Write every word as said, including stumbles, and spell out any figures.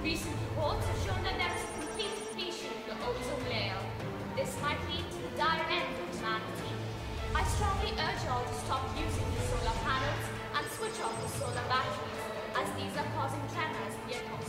Recent reports have shown that there is a complete depletion of the ozone layer. This might lead to the dire end of humanity. I strongly urge you all to stop using the solar panels and switch off the solar batteries, as these are causing tremors in the atmosphere.